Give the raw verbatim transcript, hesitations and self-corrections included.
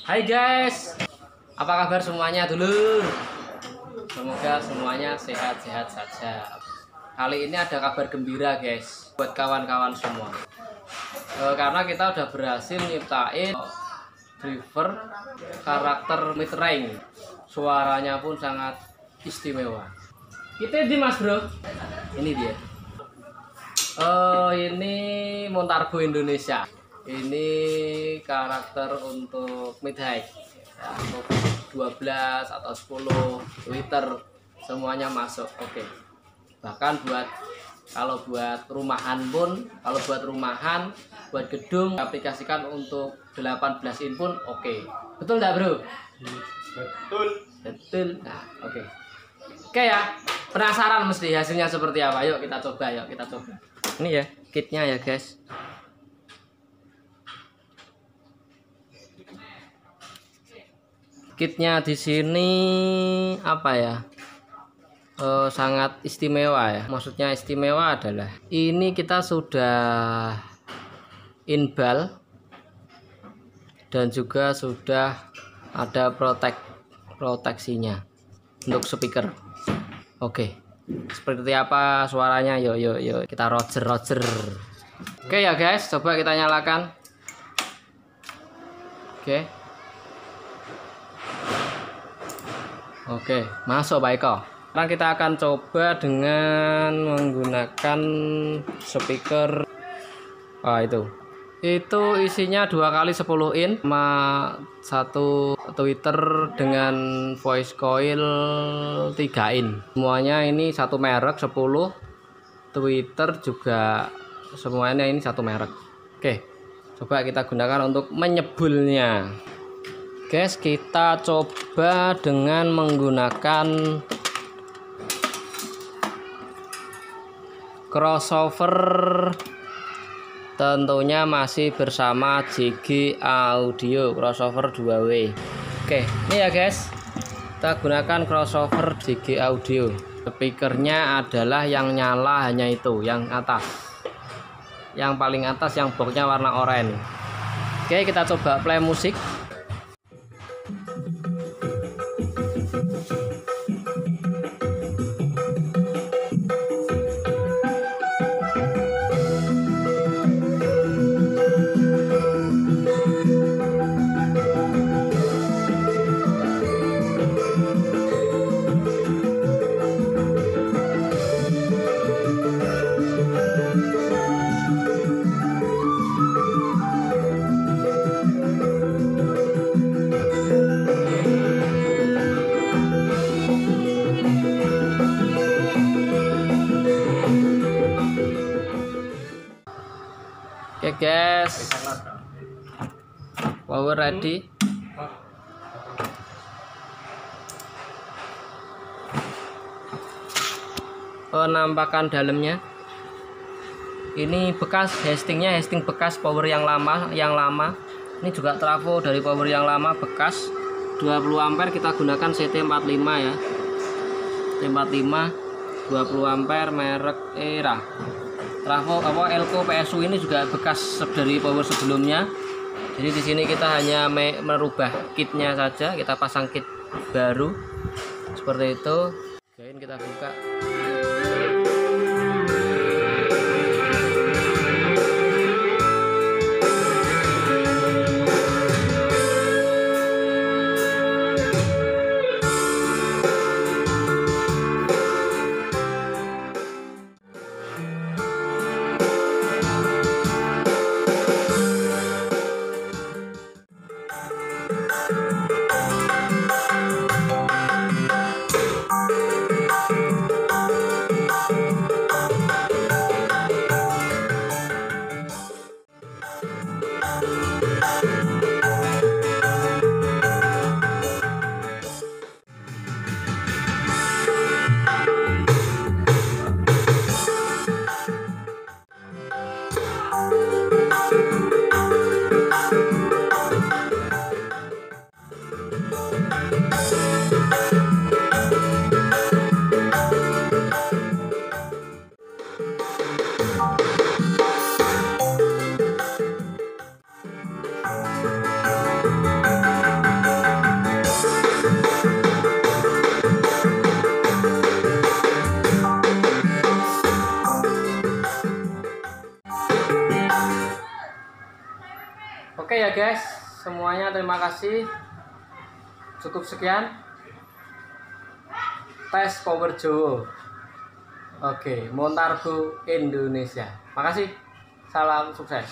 Hai guys, apa kabar semuanya dulu? Semoga semuanya sehat-sehat saja. Kali ini ada kabar gembira guys, buat kawan-kawan semua. E, karena kita udah berhasil nyiptain driver karakter mid-range. Suaranya pun sangat istimewa. Kita di mas bro, ini dia. Oh ini Montarbo Indonesia. Ini karakter untuk mid high ya, untuk dua belas atau sepuluh Twitter semuanya masuk. Oke. Bahkan buat kalau buat rumahan pun, kalau buat rumahan, buat gedung aplikasikan untuk delapan belas in pun oke. Betul nggak bro? Betul. Betul. Nah, oke. Oke ya. Penasaran mesti hasilnya seperti apa? Yuk kita coba, yuk kita coba. Ini ya kitnya ya guys. Kitnya di sini apa ya? Eh, sangat istimewa ya. Maksudnya istimewa adalah ini kita sudah inbal dan juga sudah ada protek proteksinya untuk speaker. Oke. Seperti apa suaranya? Yuk yuk yuk kita roger roger. Oke ya guys, coba kita nyalakan. Oke. Oke, masuk Pak Eko. Sekarang kita akan coba dengan menggunakan speaker. Ah itu. Itu isinya dua kali sepuluh in sama satu Twitter dengan voice coil tiga in. Semuanya ini satu merek sepuluh. Twitter juga semuanya ini satu merek. Oke. Coba kita gunakan untuk menyebulnya. Guys, kita coba dengan menggunakan crossover, tentunya masih bersama J G Audio crossover dua W. Oke, ini ya guys, kita gunakan crossover J G Audio. Speakernya adalah yang nyala hanya itu, yang atas, yang paling atas, yang boxnya warna oranye. Oke, kita coba play musik. Oke guys, power ready. Penampakan dalamnya. Ini bekas hostingnya, hosting bekas power yang lama, yang lama. Ini juga trafo dari power yang lama bekas. dua puluh ampere kita gunakan C T empat puluh lima ya. C T empat puluh lima dua puluh ampere merek Era. Trafo apa Elko P S U ini juga bekas dari power sebelumnya. Jadi di sini kita hanya merubah kitnya saja, kita pasang kit baru seperti itu. Gain kita buka. Oke ya guys, semuanya terima kasih. Cukup sekian tes Power Jowo. Oke, Montarbo Indonesia. Makasih. Salam sukses.